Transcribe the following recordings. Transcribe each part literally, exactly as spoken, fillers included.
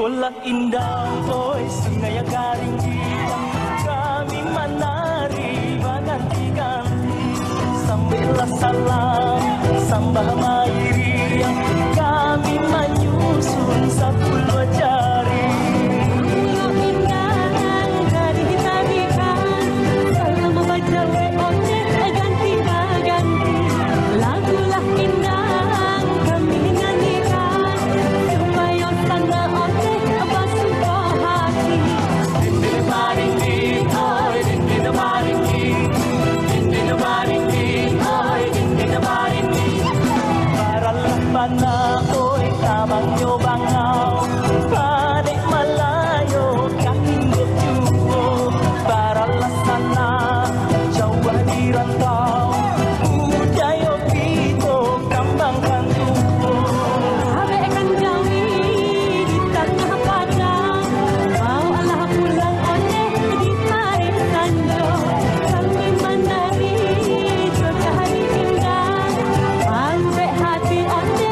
Sekolah indah, oi sungai yang garing hitam, kami menari menanti-ganti sambillah salam sambah mairi, kami menyusun sepuluh jari. Bana oi tabang yo bangau, panik Malayo kaking berjuo, baralah sana jauh di rantau, udayo pito kambangkan tubuh. Habe akan jawi di tengah padang, mau Allah pulang oleh di main sanjo, kami menari juga hari indah, sampai hati oleh.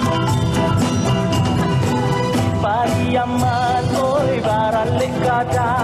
Yaman oi baralik kada